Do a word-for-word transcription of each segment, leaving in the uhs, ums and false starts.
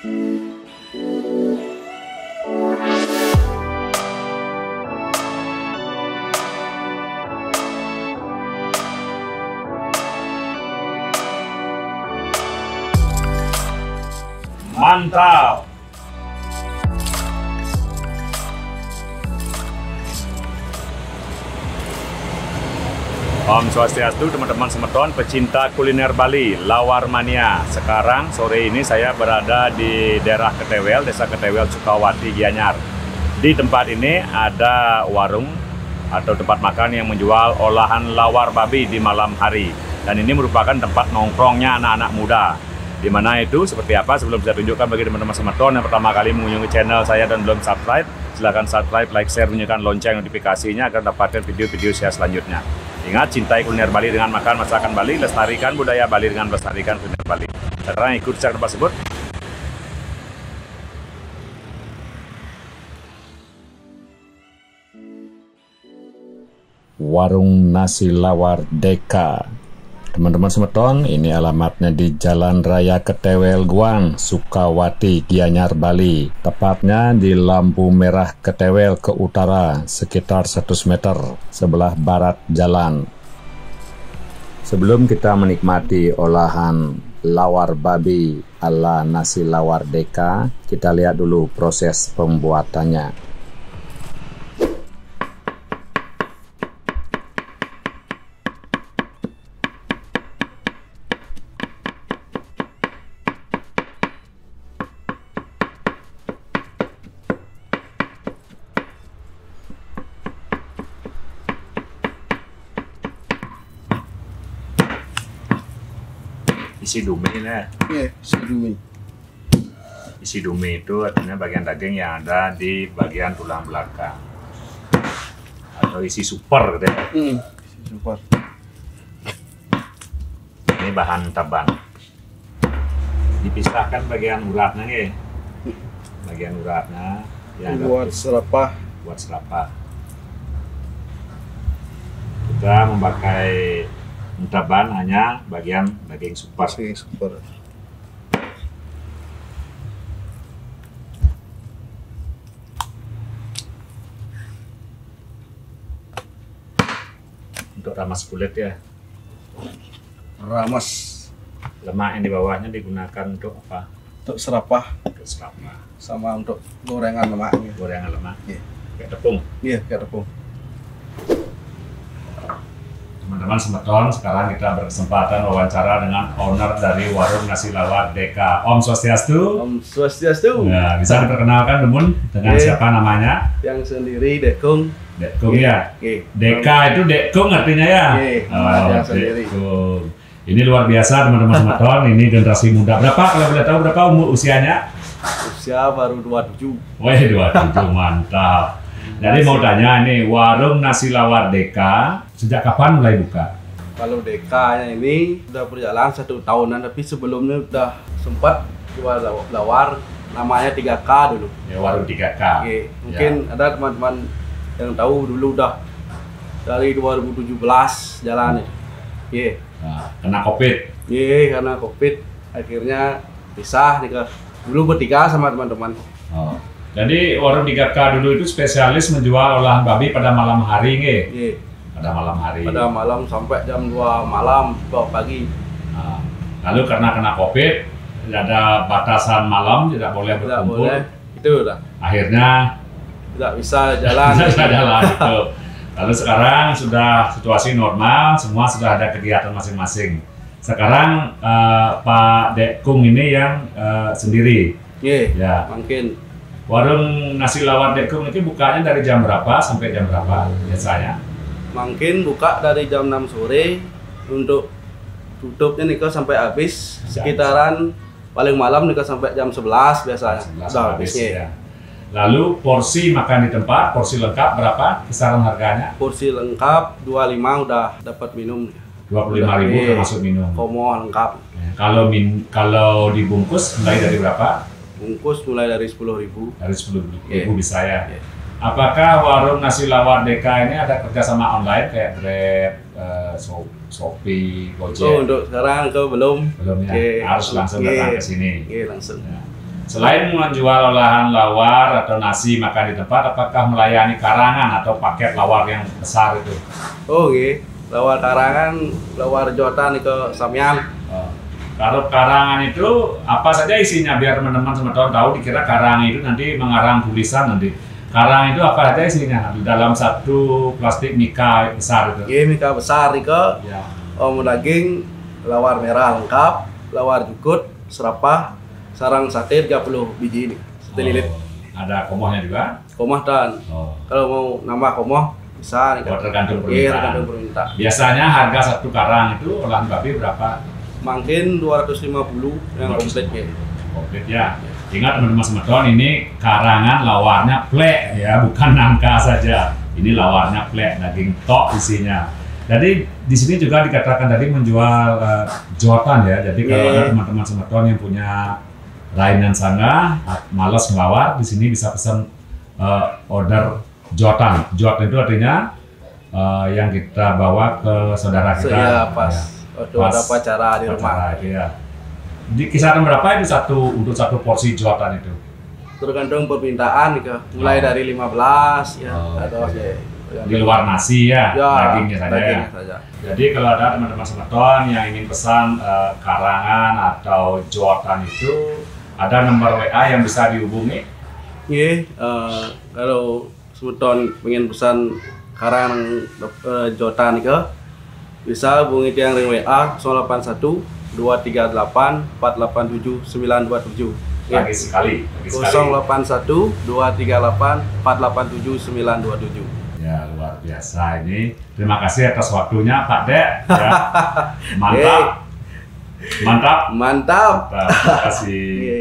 Mantap. Om Swastiastu teman-teman semeton pecinta kuliner Bali, Lawar Mania. Sekarang sore ini saya berada di daerah Ketewel, Desa Ketewel, Sukawati, Gianyar. Di tempat ini ada warung atau tempat makan yang menjual olahan lawar babi di malam hari. Dan ini merupakan tempat nongkrongnya anak-anak muda. Di mana itu seperti apa sebelum saya tunjukkan bagi teman-teman semeton yang pertama kali mengunjungi channel saya dan belum subscribe, silahkan subscribe, like, share, bunyikan lonceng notifikasinya agar dapatkan video-video saya selanjutnya. Ingat, cintai kuliner Bali dengan makan masakan Bali, lestarikan budaya Bali dengan melestarikan kuliner Bali. Sekarang ikut saya ke tempat tersebut. Warung Nasi Lawar Deka. Teman-teman semeton, ini alamatnya di Jalan Raya Ketewel Guang, Sukawati, Gianyar, Bali. Tepatnya di lampu merah Ketewel ke utara, sekitar seratus meter sebelah barat jalan. Sebelum kita menikmati olahan lawar babi ala Nasi Lawar Deka, kita lihat dulu proses pembuatannya. Isi dumi ya? Iya, isi dumi. Isi dumi itu artinya bagian daging yang ada di bagian tulang belakang. Atau isi super gitu ya? Hmm, isi super. Ini bahan taban. Dipisahkan bagian uratnya ya? Bagian uratnya. Yang Buat serapah. Buat serapah. Kita memakai taban hanya bagian daging super. Daging super. Untuk ramas kulit ya. Ramas. Lemak yang di bawahnya digunakan untuk apa? Untuk serapah. Untuk serapah. Sama untuk gorengan lemaknya. Gorengan lemak. Iya. Kayak tepung. Iya, kayak tepung. Teman-teman semeton, sekarang kita berkesempatan wawancara dengan owner dari warung Nasi Lawar Deka. Om Swastiastu. Om Swastiastu. Nah, bisa diperkenalkan teman dengan Oke. siapa namanya? Yang sendiri Dekung. Dekung ya. Oke. Deka itu Dekung artinya ya. Oke. Oh, Yang sendiri. Dekung. Ini luar biasa teman-teman semeton. Ini generasi muda. Berapa kalau boleh tahu berapa umur usianya? Usia baru dua puluh tujuh. Wah, dua puluh tujuh mantap. Jadi mau tanya nih, warung Nasi Lawar Deka sejak kapan mulai buka? Kalau Deka ini udah berjalan satu tahunan, tapi sebelumnya udah sempat jual lawar, namanya tiga K dulu. Ya, warung tiga K. Oke, mungkin Ya. ada teman-teman yang tahu dulu udah dari dua ribu tujuh belas jalannya. Iya. Nah, kena COVID. Iya, karena Covid akhirnya pisah nih ke. Dulu bertiga sama teman-teman. Oh. Jadi warung tiga K dulu itu spesialis menjual olahan babi pada malam hari nggih? Iya. Pada malam hari. Pada malam sampai jam dua malam, dua pagi. Nah, lalu karena kena COVID, tidak ada batasan malam, tidak boleh Tidak berkumpul. boleh. Itu udah. Akhirnya Tidak bisa jalan. tidak bisa jalan itu. Lalu sekarang sudah situasi normal, semua sudah ada kegiatan masing-masing. Sekarang eh, Pak Dekung ini yang eh, sendiri. Iya. Ya. Mungkin Warung Nasi Lawar Dekung ini bukanya dari jam berapa sampai jam berapa biasanya? mungkin buka dari jam enam sore untuk tutupnya nih sampai habis sekitaran paling malam nih sampai jam sebelas biasanya. sebelas Udah habis habisnya. ya. Lalu porsi makan di tempat, porsi lengkap berapa kisaran harganya? Porsi lengkap dua puluh lima udah dapat minum. dua puluh lima ribu Iya. termasuk minum. Komo lengkap. Ya, Kalau min kalau dibungkus mulai dari berapa? Bungkus mulai dari sepuluh ribu. Dari sepuluh ribu Iya. bisa ya. Iya. Apakah warung Nasi Lawar Deka ini ada kerjasama online kayak Grab, eh, Shop- Shopee, Gojek? Oh, untuk sekarang itu belum. Belum ya, Iya. harus langsung Iya. datang ke sini. Iya, langsung. Ya. Selain menjual olahan lawar atau nasi makan di tempat, apakah melayani karangan atau paket lawar yang besar itu? Oh oke, lawar karangan, lawar jotan ke samyan. Oh. Kalau karangan itu apa saja isinya biar teman-teman teman tahu, dikira karangan itu nanti mengarang tulisan nanti. Karangan itu apa saja isinya di dalam satu plastik mika besar itu? Oke, mika besar ika. Ya. Om daging, lawar merah lengkap, lawar jukut, serapah, sarang sate tiga puluh biji ini. Sate lilit. Oh. Ada komohnya juga? Komoh dan. Oh. Kalau mau nambah komoh bisa nih. Oh, tergantung Iya, permintaan. tergantung permintaan. Biasanya harga satu karang itu olahan babi berapa? Mungkin dua ratus lima puluh yang komplit ya. Komplit ya. Ingat teman-teman semeton, ini karangan lawarnya plek ya, bukan nangka saja. Ini lawarnya plek, daging tok isinya. Jadi di sini juga dikatakan tadi menjual uh, jotan ya. Jadi kalau Yeah. ada teman-teman semeton yang punya lainan sana, malas ngelawar, di sini bisa pesan uh, order jotan. Jotan itu artinya uh, yang kita bawa ke saudara kita. Iya, pas. Ya. Waktu Pas ada pacara di rumah. Acara itu ya. Di kisaran berapa itu satu untuk satu porsi jotan itu? Tergantung permintaan nih, mulai Oh. dari lima belas ya Oh, atau oke. ya, Di luar nasi ya, ya, dagingnya saja ya. dagingnya saja. Jadi kalau ada teman-teman semeton yang ingin pesan eh, karangan atau jotan itu, ada nomor W A yang bisa dihubungi. Iya, eh, kalau semeton pengen pesan karang eh, jotan nih, bisa hubungi tiang ring W A nol delapan satu dua tiga delapan empat delapan tujuh sembilan dua tujuh. Lagi sekali, lagi sekali. nol delapan satu dua tiga delapan empat delapan tujuh sembilan dua tujuh. Ya luar biasa ini. Terima kasih atas waktunya Pak Dek. Ya. Mantap, mantap, Mantap. mantap. Terima kasih. Iya.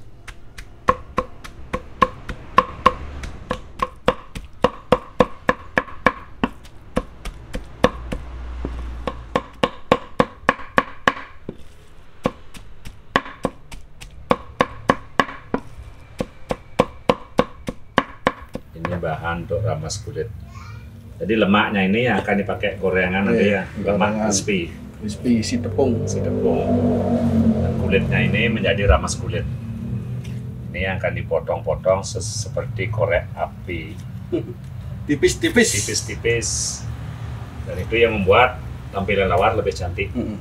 Ini bahan untuk ramas kulit. Jadi lemaknya ini yang akan dipakai gorengan nanti ya, Iya, lemak gorengan. crispy, Crispy si tepung. si tepung. Dan kulitnya ini menjadi ramas kulit. Ini yang akan dipotong-potong ses- seperti korek api, Tipis-tipis. tipis-tipis. Dan itu yang membuat tampilan lawar lebih cantik. Mm-mm.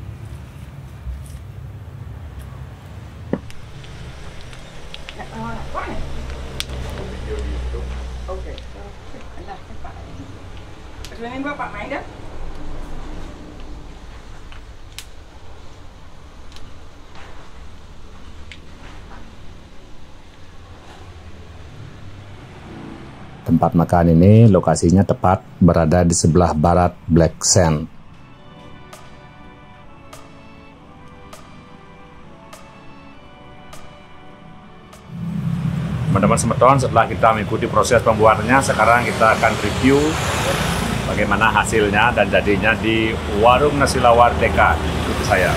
Oke. Alah, cepat. Sebenarnya bapak main dah. Tempat makan ini lokasinya tepat berada di sebelah barat Black Sand. Teman-teman semeton, setelah kita mengikuti proses pembuatannya, sekarang kita akan review bagaimana hasilnya dan jadinya di warung nasi lawar Deka. Ikuti saya.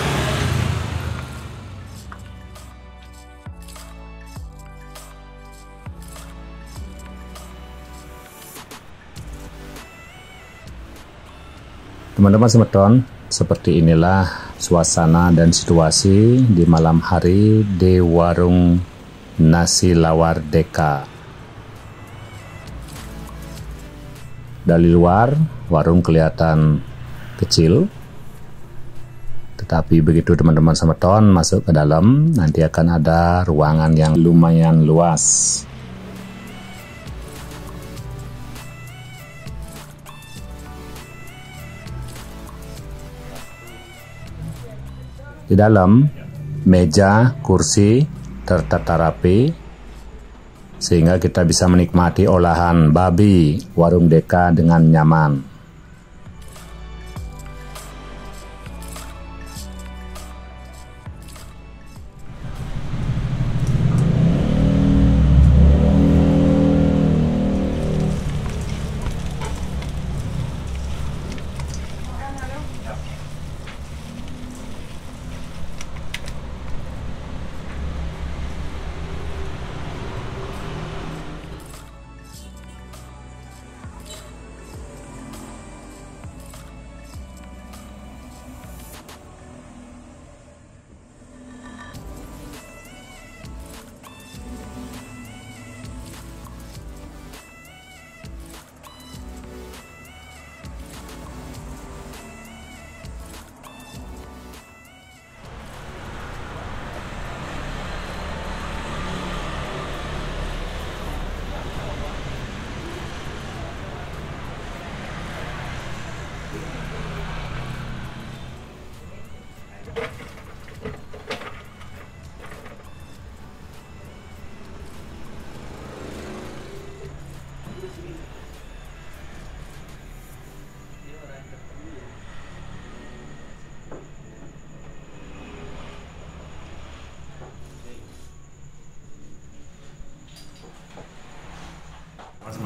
Teman-teman semeton, seperti inilah suasana dan situasi di malam hari di warung nasi lawar Deka. Dari luar, warung kelihatan kecil, tetapi begitu teman-teman semeton masuk ke dalam, nanti akan ada ruangan yang lumayan luas. Di dalam, meja, kursi tertata rapi, sehingga kita bisa menikmati olahan babi warung Deka dengan nyaman.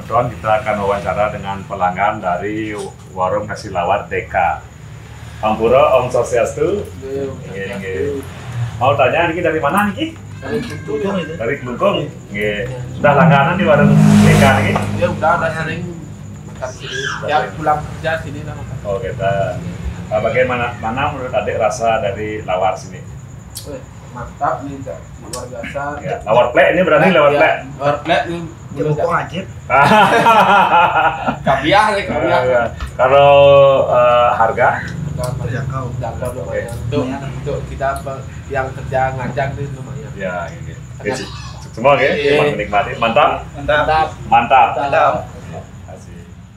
Semeton, kita akan wawancara dengan pelanggan dari warung nasi lawar Deka. Ampura, Om Swastiastu. Nggih, nggih. Mau tanya ini dari mana nih? Dari Kelungkung itu. Dari Kelungkung. Nggih. Sudah langganan di warung Deka nih? Ya udah udah sering makan sini. Ya pulang kerja sini lah makan. Oh kita. Nah, bagaimana mana menurut adik rasa dari lawar sini? Wih, mantap nih, Kak. Luar biasa. Ya, lawar plek ini berarti lawar plek. Lawar plek nih. Jepang aja. Kabiah nih, kabiah. Ya, kalau uh, harga? Terjangkau. Jangkau lumayan. Untuk untuk kita yang kerja ngajak nih lumayan. Ya, ini. Oke, semua ya, cuma menikmati. Mantap. Mantap. Mantap. Mantap. Terima kasih.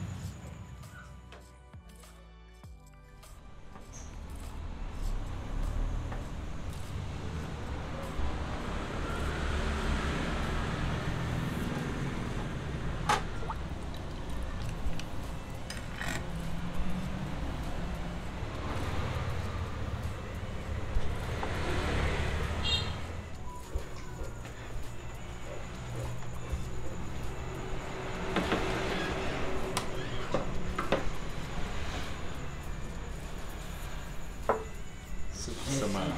Semangat.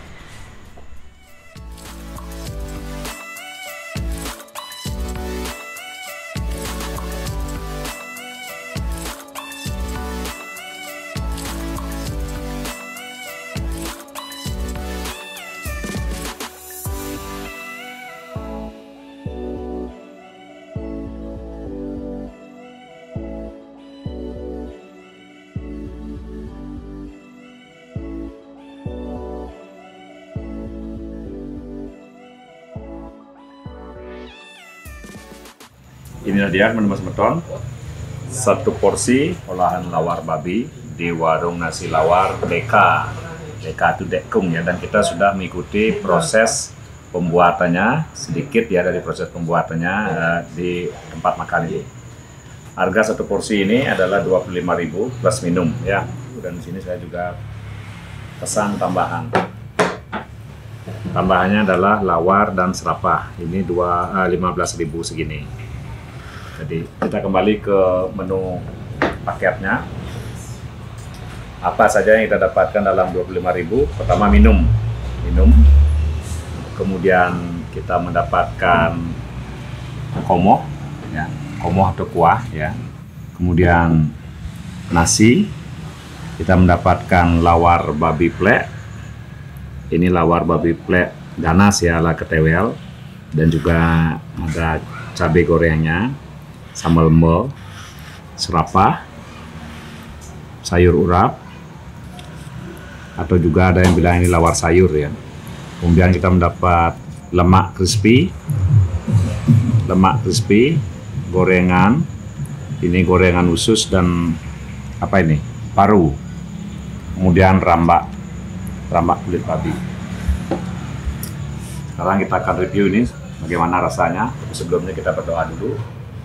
Inilah dia teman-teman Semeton, satu porsi olahan lawar babi di warung nasi lawar Deka. Deka itu Dekung ya, dan kita sudah mengikuti proses pembuatannya sedikit ya dari proses pembuatannya uh, di tempat makan ini. Harga satu porsi ini adalah dua puluh lima ribu plus minum ya. Dan di sini saya juga pesan tambahan. Tambahannya adalah lawar dan serapah. Ini dua lima belas ribu segini. Jadi kita kembali ke menu paketnya. Apa saja yang kita dapatkan dalam dua puluh lima ribu? Pertama minum, minum. Kemudian kita mendapatkan komoh, ya, komoh atau kuah, ya. Kemudian nasi. Kita mendapatkan lawar babi plek. Ini lawar babi plek ganas ya ala ketewel, dan juga ada cabai gorengnya. Sambal mel, serapah, sayur urap, atau juga ada yang bilang ini lawar sayur ya. Kemudian kita mendapat lemak crispy, lemak crispy, gorengan, ini gorengan usus dan apa ini, paru. Kemudian rambak, rambak kulit babi. Sekarang kita akan review ini bagaimana rasanya. Tapi sebelumnya kita berdoa dulu.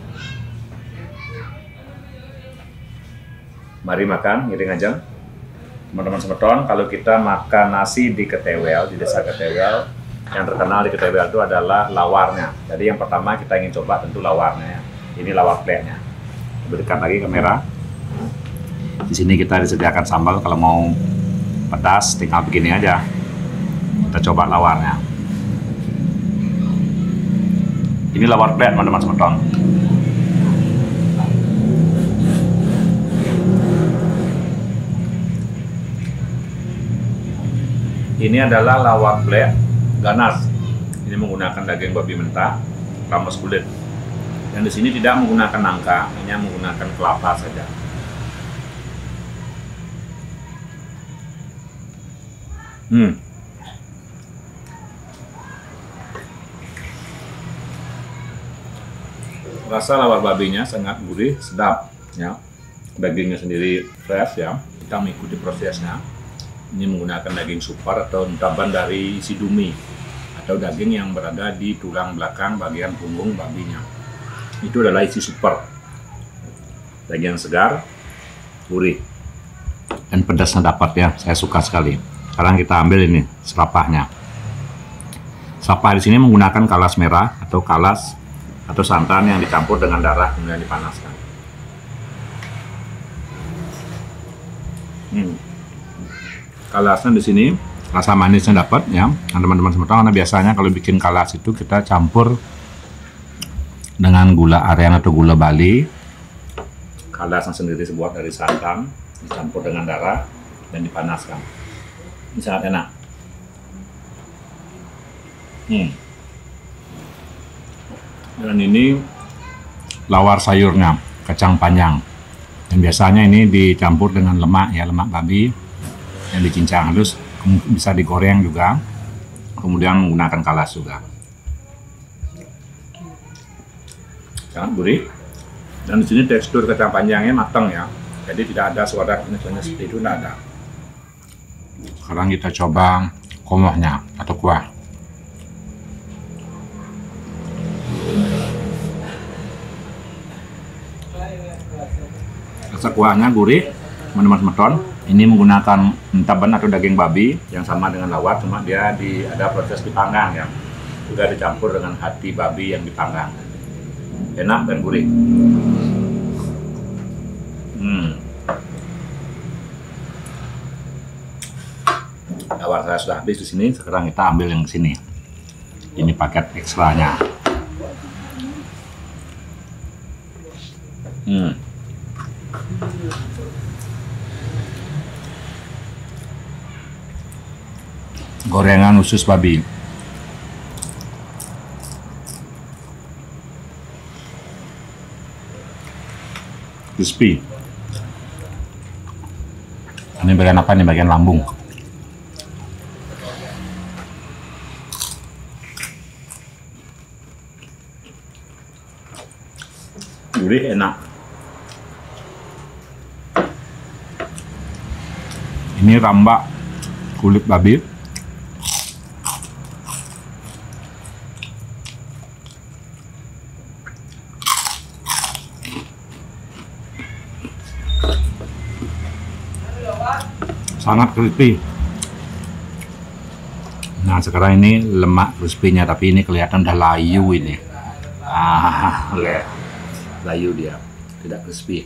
Mari makan, ngiring aja. Teman-teman Semeton, kalau kita makan nasi di Ketewel, di desa Ketewel, yang terkenal di Ketewel itu adalah lawarnya. Jadi yang pertama kita ingin coba tentu lawarnya. Ini lawar pleknya. Berikan lagi kamera. Di sini kita disediakan sambal, kalau mau pedas tinggal begini aja. Kita coba lawarnya. Ini lawar plek, teman-teman Semeton. Ini adalah lawar plek ganas. Ini menggunakan daging babi mentah, rames kulit. Dan di sini tidak menggunakan nangka, hanya menggunakan kelapa saja. Hmm. Rasa lawar babinya sangat gurih, sedap, ya. Dagingnya sendiri fresh ya. Kita mengikuti prosesnya. Ini menggunakan daging super atau taban dari sidumi atau daging yang berada di tulang belakang bagian punggung babinya. Itu adalah isi super. Daging yang segar, gurih, dan pedasnya dapat ya. Saya suka sekali. Sekarang kita ambil ini serapahnya. Serapah di sini menggunakan kalas merah atau kalas atau santan yang dicampur dengan darah kemudian dipanaskan. Hmm. Kalasnya di sini rasa manisnya dapat ya, teman-teman semua tahu, karena biasanya kalau bikin kalas itu kita campur dengan gula aren atau gula Bali. Kalasnya sendiri dibuat dari santan, dicampur dengan darah dan dipanaskan. Ini sangat enak. Hmm. Dan ini lawar sayurnya, kacang panjang. Dan biasanya ini dicampur dengan lemak ya, lemak babi yang dicincang halus, bisa digoreng juga. Kemudian menggunakan kalas juga. Sangat gurih. Dan di sini tekstur kacang panjangnya matang ya. Jadi tidak ada suara misalnya seperti itu, tidak ada. Sekarang kita coba komohnya atau kuah. Rasa kuahnya gurih, teman-teman semeton. Ini menggunakan entaban atau daging babi yang sama dengan lawar, cuma dia di, ada proses dipanggang ya. Juga dicampur dengan hati babi yang dipanggang. Enak dan gurih. Hmm. Lawar saya sudah habis di sini, sekarang kita ambil yang sini. Ini paket ekstranya. Hmm. Gorengan usus babi. Crispy. Ini bagian apa? Ini bagian lambung. Gurih, enak. Ini rambak kulit babi. Sangat crispy. Nah sekarang ini lemak crispy-nya, tapi ini kelihatan udah layu ini. Ah, lihat, layu dia, tidak crispy.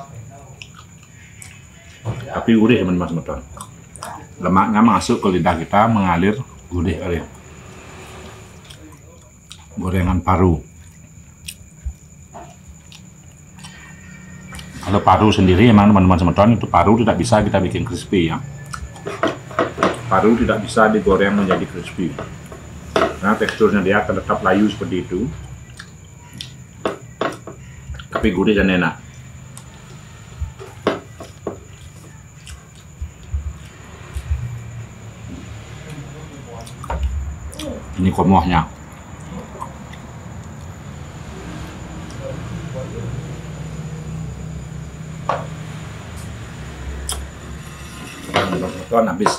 Tapi gurih teman-teman semeton. Lemaknya masuk ke lidah kita, mengalir gurih kali. Gorengan paru. Kalau paru sendiri emang teman-teman semeton itu paru tidak bisa kita bikin crispy ya. Paru tidak bisa digoreng menjadi crispy. Nah teksturnya dia akan tetap layu seperti itu. Tapi gurih dan enak. Ini komohnya. Teman-teman habis.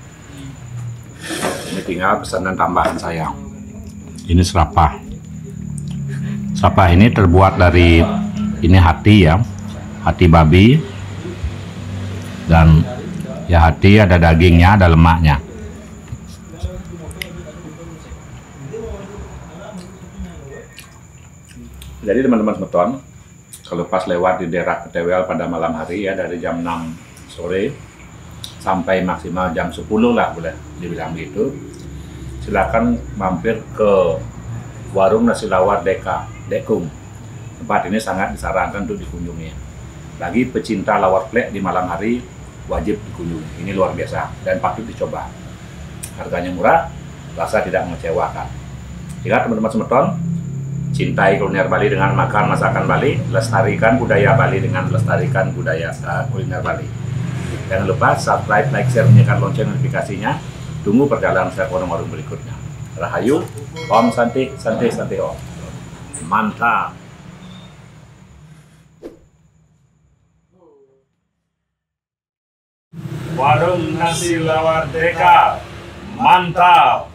Ini tinggal pesanan tambahan saya. Ini serapah. Serapah ini terbuat dari ini hati ya, hati babi. Dan ya hati ada dagingnya, ada lemaknya. Jadi teman-teman semeton, kalau pas lewat di daerah Ketewel pada malam hari ya, dari jam enam sore sampai maksimal jam sepuluh lah boleh dibilang gitu, silakan mampir ke warung nasi lawar Deka Dekum. Tempat ini sangat disarankan untuk dikunjungi. Bagi pecinta lawar plek di malam hari wajib dikunjungi. Ini luar biasa dan patut dicoba. Harganya murah, rasa tidak mengecewakan. Jika teman-teman semeton cintai kuliner Bali dengan makan masakan Bali, lestarikan budaya Bali dengan lestarikan budaya uh, kuliner Bali. Jangan lupa subscribe, like, share, nyalakan lonceng notifikasinya. Tunggu perjalanan saya ke warung-warung berikutnya. Rahayu, Om Santi, Santi, Santi Om. Mantap. Warung nasi lawar Deka, mantap.